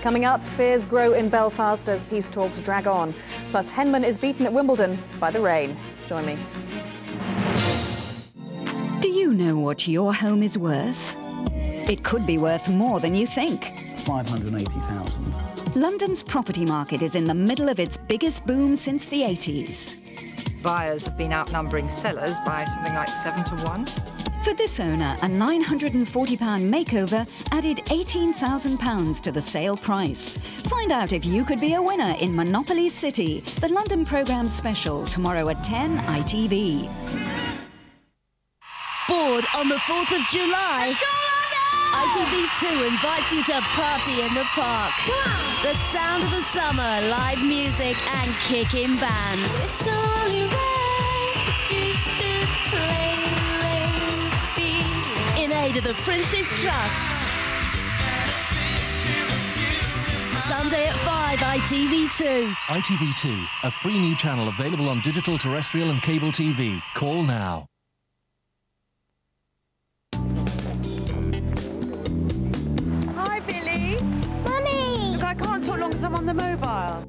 Coming up, fears grow in Belfast as peace talks drag on. Plus, Henman is beaten at Wimbledon by the rain. Join me. Do you know what your home is worth? It could be worth more than you think. 580,000. London's property market is in the middle of its biggest boom since the 80s. Buyers have been outnumbering sellers by something like 7 to 1. For this owner, a £940 makeover added £18,000 to the sale price. Find out if you could be a winner in Monopoly City, the London programme special, tomorrow at 10 ITV. Bored on the 4th of July? Let's go, London! ITV2 invites you to party in the park. The sound of the summer, live music and kicking bands. It's only right that you should play. In aid of the Prince's Trust. Sunday at 5, ITV2. ITV2, a free new channel available on digital, terrestrial and cable TV. Call now. Hi, Billy. Mummy! Look, I can't talk long because I'm on the mobile.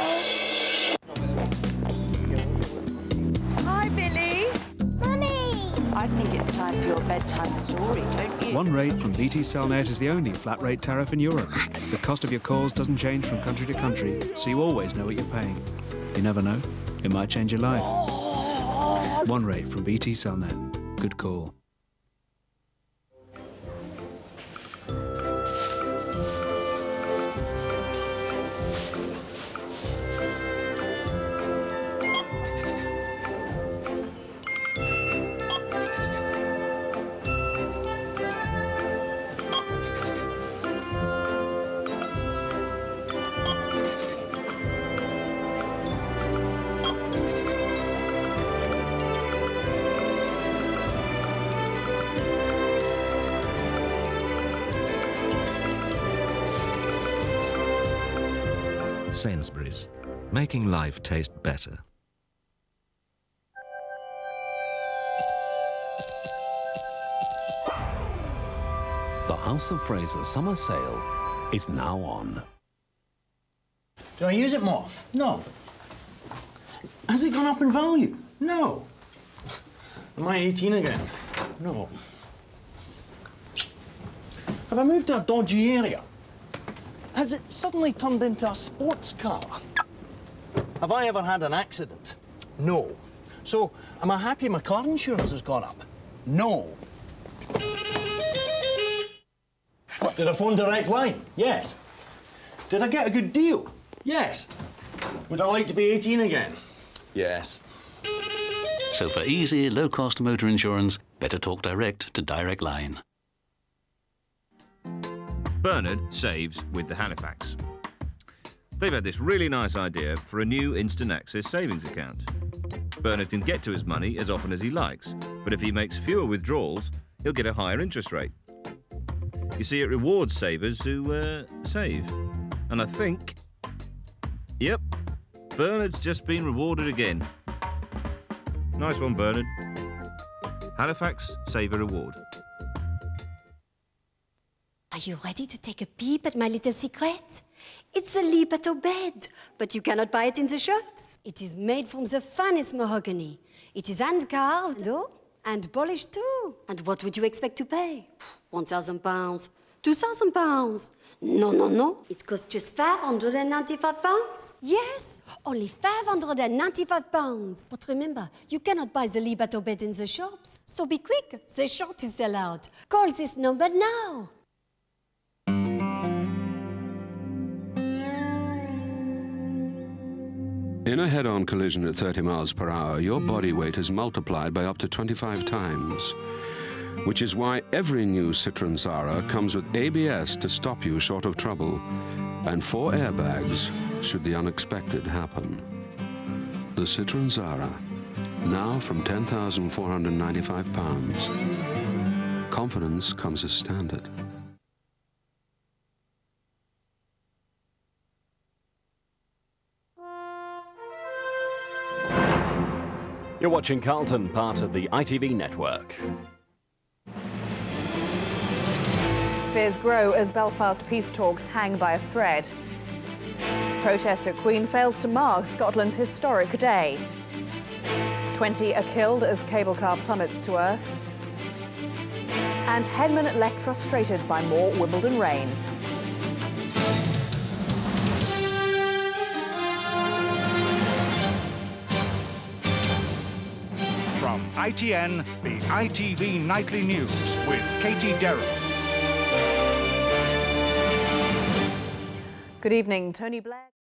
Hi, Billy. Mummy! I think it's time for your bedtime story, don't you? One rate from BT Cellnet is the only flat rate tariff in Europe. The cost of your calls doesn't change from country to country, so you always know what you're paying. You never know, it might change your life. One rate from BT Cellnet. Good call. Sainsbury's, making life taste better. The House of Fraser summer sale is now on. Do I use it more? No. Has it gone up in value? No. Am I 18 again? No. Have I moved to a dodgy area? Has it suddenly turned into a sports car? Have I ever had an accident? No. So, am I happy my car insurance has gone up? No. Did I phone Direct Line? Yes. Did I get a good deal? Yes. Would I like to be 18 again? Yes. So for easy, low-cost motor insurance, better talk direct to Direct Line. Bernard saves with the Halifax. They've had this really nice idea for a new instant access savings account. Bernard can get to his money as often as he likes, but if he makes fewer withdrawals, he'll get a higher interest rate. You see, it rewards savers who save. And I think... Yep, Bernard's just been rewarded again. Nice one, Bernard. Halifax Saver Reward. Are you ready to take a peep at my little secret? It's a Lipato bed, but you cannot buy it in the shops. It is made from the finest mahogany. It is hand-carved, though, and polished too. And what would you expect to pay? £1,000, £2,000. No, no, no. It costs just £595. Yes, only £595. But remember, you cannot buy the Lipato bed in the shops. So be quick, they're sure to sell out. Call this number now. In a head-on collision at 30 miles per hour, your body weight is multiplied by up to 25 times, which is why every new Citroën Zara comes with ABS to stop you short of trouble, and 4 airbags should the unexpected happen. The Citroën Zara, now from £10,495. Confidence comes as standard. You're watching Carlton, part of the ITV network. Fears grow as Belfast peace talks hang by a thread. Protest at Queen fails to mark Scotland's historic day. 20 are killed as cable car plummets to earth. And Henman left frustrated by more Wimbledon rain. From ITN, the ITV Nightly News with Katie Derrick. Good evening. Tony Blair.